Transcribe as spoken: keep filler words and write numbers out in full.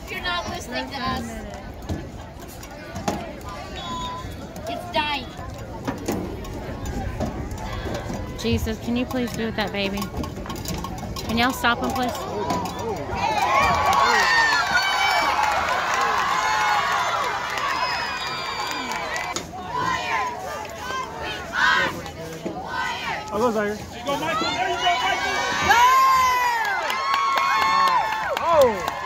if you're not listening to us. It's dying. Jesus, can you please be with that baby? Can y'all stop him, please? Hello, Zaire. There you go, Michael. There you go, Michael. Oh!